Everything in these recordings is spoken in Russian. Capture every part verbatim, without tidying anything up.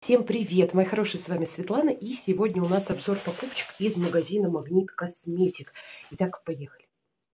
Всем привет, мои хорошие, с вами Светлана, и сегодня у нас обзор покупочек из магазина Магнит Косметик. Итак, поехали.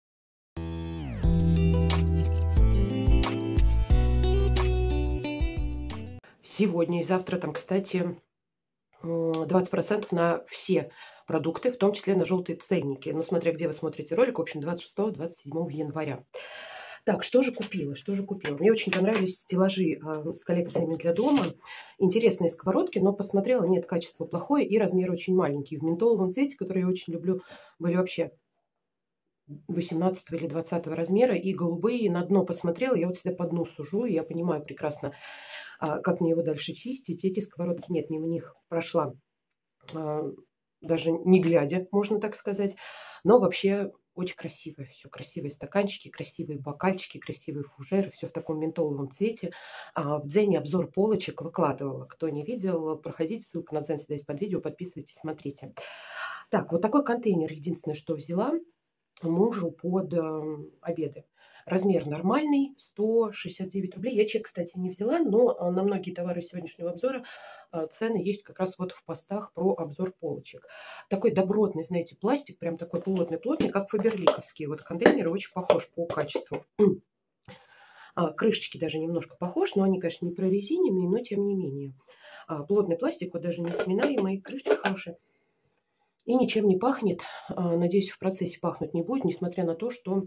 Сегодня и завтра там, кстати, двадцать процентов на все продукты, в том числе на желтые ценники. Ну, смотря где вы смотрите ролик, в общем, двадцать шестого — двадцать седьмого января. Так, что же купила? Что же купила? Мне очень понравились стеллажи а, с коллекциями для дома. Интересные сковородки, но посмотрела, нет, качество плохое и размер очень маленький. В ментоловом цвете, который я очень люблю, были вообще восемнадцатого или двадцатого размера. И голубые на дно посмотрела, я вот всегда по дну сужу, и я понимаю прекрасно, а, как мне его дальше чистить. Эти сковородки, нет, мимо них прошла, а, даже не глядя, можно так сказать. Но вообще очень красивое все. Красивые стаканчики, красивые бокальчики, красивые фужеры. Все в таком ментоловом цвете. А в Дзене обзор полочек выкладывала. Кто не видел, проходите. Ссылка на Дзен всегда есть под видео. Подписывайтесь, смотрите. Так, вот такой контейнер. Единственное, что взяла мужу под э, обеды. Размер нормальный, сто шестьдесят девять рублей. Я чек, кстати, не взяла, но на многие товары сегодняшнего обзора цены есть как раз вот в постах про обзор полочек. Такой добротный, знаете, пластик, прям такой плотный-плотный, как фаберликовские. Вот контейнеры очень похож по качеству. А, крышечки даже немножко похож, но они, конечно, не прорезиненные, но тем не менее. А, плотный пластик, вот даже не сминаемый, крышечки хорошие. И ничем не пахнет. А, надеюсь, в процессе пахнуть не будет, несмотря на то, что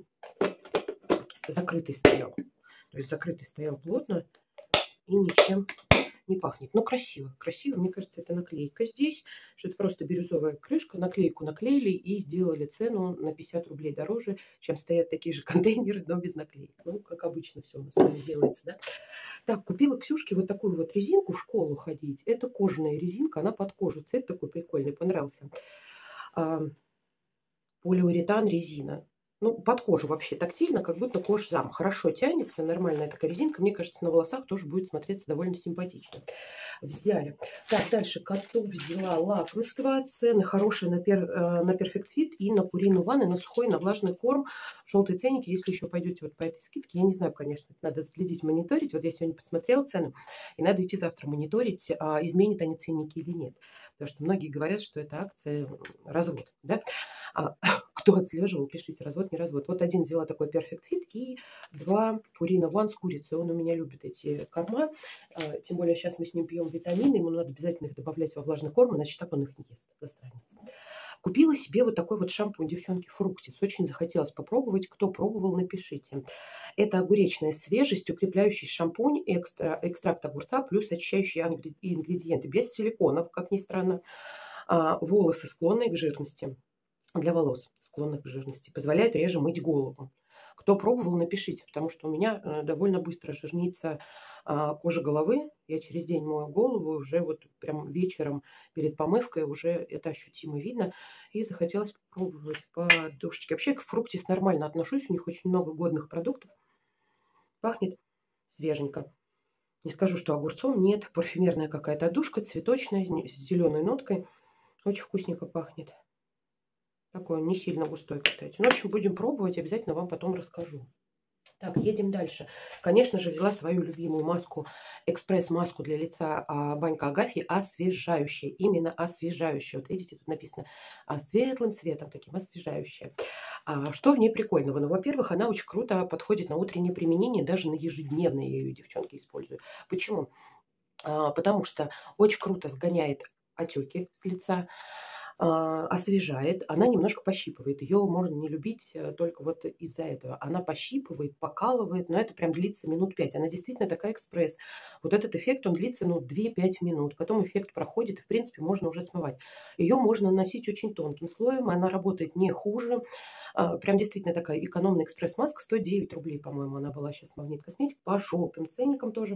закрытый стоял. То есть закрытый стоял плотно и ничем не пахнет. Но красиво. Красиво. Мне кажется, это наклейка здесь. Что это просто бирюзовая крышка. Наклейку наклеили и сделали цену на пятьдесят рублей дороже, чем стоят такие же контейнеры, но без наклеек. Ну, как обычно все у нас с вами делается, да? Так, купила Ксюшке вот такую вот резинку в школу ходить. Это кожаная резинка, она под кожу. Цвет такой прикольный, понравился. А, полиуретан резина. Ну, под кожу вообще тактильно, как будто кожзам. Хорошо тянется, нормальная такая резинка. Мне кажется, на волосах тоже будет смотреться довольно симпатично. Взяли. Так, дальше коту взяла лакомство. Цены хорошие на, пер, на Perfect Fit и на Purina One, и на сухой, на влажный корм. Желтые ценники, если еще пойдете вот по этой скидке, я не знаю, конечно, надо следить, мониторить. Вот я сегодня посмотрела цены, и надо идти завтра мониторить, а изменят они ценники или нет. Потому что многие говорят, что это акция развод, да? А, кто отслеживал, пишите, развод, не развод. Вот один взяла такой Perfect Fit и два Purina One с курицей. Он у меня любит эти корма. А, тем более сейчас мы с ним пьем витамины, ему надо обязательно их добавлять во влажный корм, иначе так он их не ест, засранец. Купила себе вот такой вот шампунь, девчонки, Фруктис. Очень захотелось попробовать. Кто пробовал, напишите. Это огуречная свежесть, укрепляющий шампунь, экстра, экстракт огурца, плюс очищающие ингредиенты. Без силиконов, как ни странно. А, волосы склонные к жирности. Для волос, склонных к жирности. Позволяет реже мыть голову. Кто пробовал, напишите, потому что у меня довольно быстро жирнится кожа головы. Я через день мою голову, уже вот прям вечером перед помывкой уже это ощутимо видно. И захотелось попробовать подушечки. Вообще к Фруктис нормально отношусь, у них очень много годных продуктов. Пахнет свеженько. Не скажу, что огурцом, нет. Парфюмерная какая-то отдушка, цветочная, с зеленой ноткой. Очень вкусненько пахнет. Такой не сильно густой, кстати. Ну, в общем, будем пробовать, обязательно вам потом расскажу. Так, едем дальше. Конечно же, взяла свою любимую маску, экспресс-маску для лица а, Банька Агафьи, освежающая. Именно освежающая. Вот видите, тут написано а, светлым цветом, таким освежающая. А, что в ней прикольного? Ну, во-первых, она очень круто подходит на утреннее применение, даже на ежедневное я ее, девчонки, использую. Почему? А, потому что очень круто сгоняет отеки с лица, освежает, она немножко пощипывает. Ее можно не любить только вот из-за этого. Она пощипывает, покалывает, но это прям длится минут пять. Она действительно такая экспресс. Вот этот эффект, он длится, ну, две-пять минут. Потом эффект проходит, и, в принципе, можно уже смывать. Ее можно наносить очень тонким слоем, она работает не хуже. Прям действительно такая экономная экспресс-маска. сто девять рублей, по-моему, она была сейчас Магнит Косметик. По желтым ценникам тоже.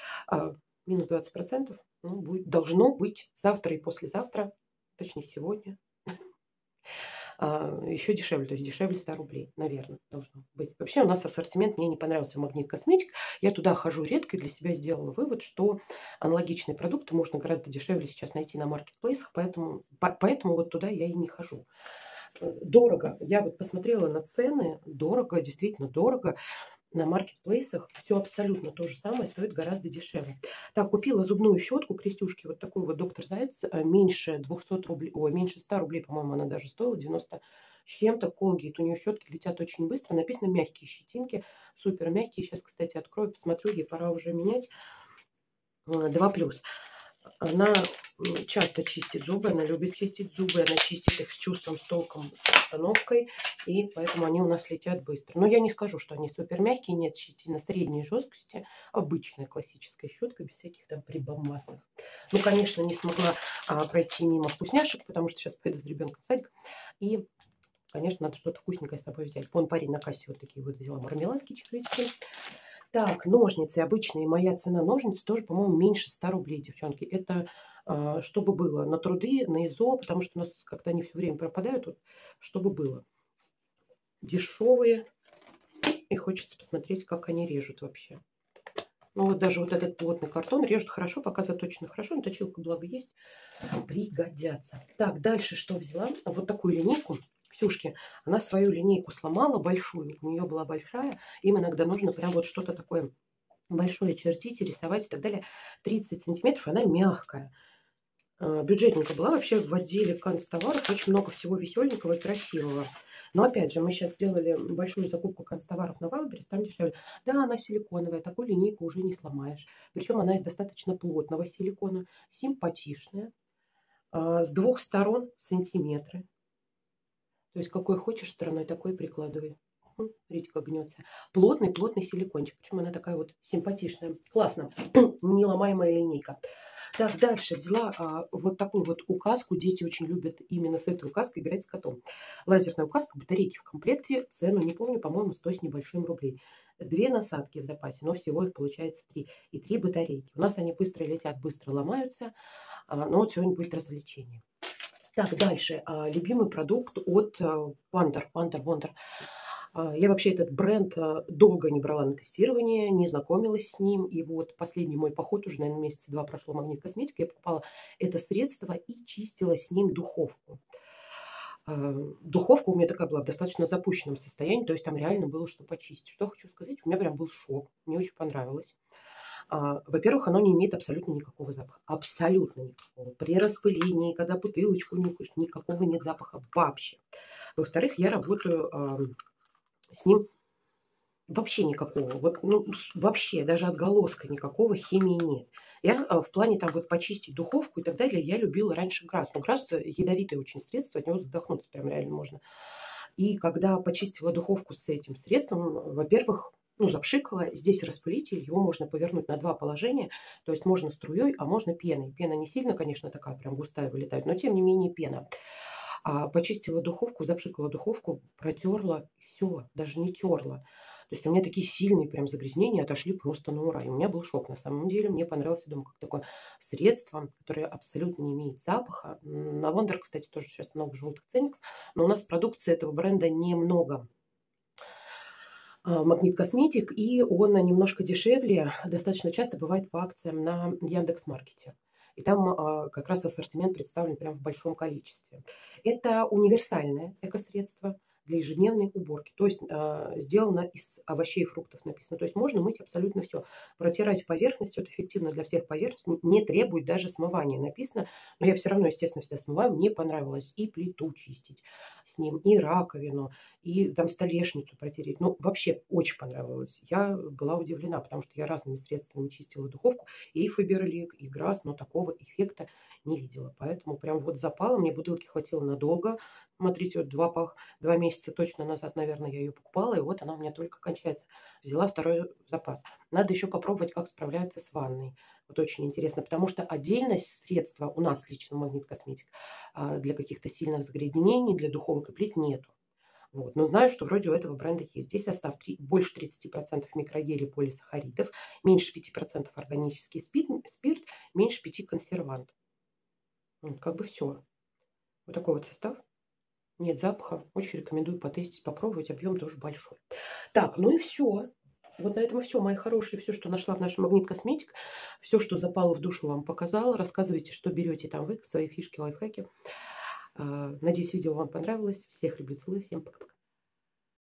Минус двадцать процентов. Ну, будет, должно быть завтра и послезавтра. Точнее, сегодня. А, еще дешевле, то есть дешевле ста рублей, наверное, должно быть. Вообще у нас ассортимент мне не понравился в Магнит Косметик. Я туда хожу редко и для себя сделала вывод, что аналогичные продукты можно гораздо дешевле сейчас найти на маркетплейсах, поэтому, по, поэтому вот туда я и не хожу. Дорого. Я вот посмотрела на цены. Дорого, действительно дорого. на маркетплейсах все абсолютно то же самое, стоит гораздо дешевле. Так, купила зубную щетку Крестюшки, вот такую вот доктор Заяц, меньше двухсот рублей, ой, меньше ста рублей, по-моему, она даже стоила, девяносто с чем-то. Колгейт, у нее щетки летят очень быстро, написано мягкие щетинки, супер мягкие. Сейчас, кстати, открою, посмотрю, ей пора уже менять. два плюс. Она часто чистит зубы, она любит чистить зубы, она чистит их с чувством, с толком, с остановкой, и поэтому они у нас летят быстро. Но я не скажу, что они супер мягкие, нет, щетина средней жесткости, обычная классическая щетка, без всяких там прибамбасов. Ну, конечно, не смогла а, пройти мимо вкусняшек, потому что сейчас пойду с ребенком в садик, и, конечно, надо что-то вкусненькое с собой взять. Вон парень на кассе вот такие вот взяла мармеладки, чехлички. Так, ножницы обычные. Моя цена ножниц тоже, по-моему, меньше ста рублей, девчонки. Это а, чтобы было на труды, на ИЗО, потому что у нас как-то они все время пропадают. Вот, чтобы было. Дешевые. И хочется посмотреть, как они режут вообще. Ну вот даже вот этот плотный картон режут хорошо, пока заточено хорошо. Но точилка, благо, есть. Пригодятся. Так, дальше что взяла? Вот такую линейку. Ксюшки, она свою линейку сломала большую, у нее была большая, им иногда нужно прям вот что-то такое большое чертить, рисовать и так далее. тридцать сантиметров, она мягкая. Бюджетненько была вообще в отделе канцтоваров, очень много всего веселенького и красивого. Но опять же, мы сейчас сделали большую закупку канцтоваров на Вайлдберрис, там дешевле. Да, она силиконовая, такую линейку уже не сломаешь. Причем она из достаточно плотного силикона, симпатичная, с двух сторон сантиметры. То есть какой хочешь стороной, такой прикладывай. Видите, как гнется. Плотный, плотный силикончик. Почему она такая вот симпатичная. Классно. Неломаемая линейка. Так, дальше взяла а, вот такую вот указку. Дети очень любят именно с этой указкой играть с котом. Лазерная указка, батарейки в комплекте. Цену не помню, по-моему, сто с небольшим рублей. Две насадки в запасе, но всего их получается три. И три батарейки. У нас они быстро летят, быстро ломаются. А, но вот сегодня будет развлечение. Так, дальше. А, любимый продукт от Wonder. Wonder, Wonder. А, я вообще этот бренд а, долго не брала на тестирование, не знакомилась с ним. И вот последний мой поход, уже, наверное, месяца два прошло, Магнит Косметика, я покупала это средство и чистила с ним духовку. А, духовка у меня такая была в достаточно запущенном состоянии, то есть там реально было что почистить. Что хочу сказать, у меня прям был шок, мне очень понравилось. А, во-первых, оно не имеет абсолютно никакого запаха. Абсолютно никакого. При распылении, когда бутылочку нюхаешь, никакого нет запаха вообще. Во-вторых, я работаю а, с ним вообще никакого. Вот, ну, вообще, даже отголоска никакого химии нет. Я а, в плане там вот почистить духовку и так далее, я любила раньше Грасс. Но Грасс ядовитое очень средство, от него задохнуться прям реально можно. И когда почистила духовку с этим средством, во-первых, ну, запшикала. Здесь распылитель, его можно повернуть на два положения. То есть можно струей, а можно пеной. Пена не сильно, конечно, такая прям густая вылетает, но тем не менее пена. А почистила духовку, запшикала духовку, протерла, все, даже не терла. То есть у меня такие сильные прям загрязнения отошли просто на ура. И у меня был шок на самом деле. Мне понравилось, я думаю, как такое средство, которое абсолютно не имеет запаха. На Wonder, кстати, тоже сейчас много желтых ценников. Но у нас продукции этого бренда немного. Магнит Косметик, и он немножко дешевле, достаточно часто бывает по акциям на Яндекс.Маркете. И там а, как раз ассортимент представлен прям в большом количестве. Это универсальное экосредство для ежедневной уборки. То есть а, сделано из овощей и фруктов написано. То есть можно мыть абсолютно все. Протирать поверхность, это эффективно для всех поверхностей, не требует даже смывания написано. Но я все равно, естественно, всегда смываю. Мне понравилось и плиту чистить с ним, и раковину, и там столешницу протереть. Ну, вообще очень понравилось. Я была удивлена, потому что я разными средствами чистила духовку. И Фаберлик, и Грасс, но такого эффекта не видела. Поэтому прям вот запала. Мне бутылки хватило надолго. Смотрите, вот два, пах, два месяца точно назад, наверное, я ее покупала. И вот она у меня только кончается. Взяла второй запас. Надо еще попробовать, как справляется с ванной. Вот очень интересно, потому что отдельность средства у нас лично Магнит Косметик для каких-то сильных загрязнений, для духовок и плит нету. Вот. Но знаю, что вроде у этого бренда есть. Здесь состав три, больше тридцати процентов микрогелей полисахаридов, меньше пяти процентов органический спирт, спирт меньше пяти процентов консервант. Вот, как бы все. Вот такой вот состав. Нет запаха. Очень рекомендую потестить, попробовать. Объем тоже большой. Так, ну и все. Вот на этом и все, мои хорошие. Все, что нашла в нашем Магнит Косметик. Все, что запало в душу, вам показала. Рассказывайте, что берете там вы, свои фишки, лайфхаки. Надеюсь, видео вам понравилось. Всех люблю, целую. Всем пока-пока.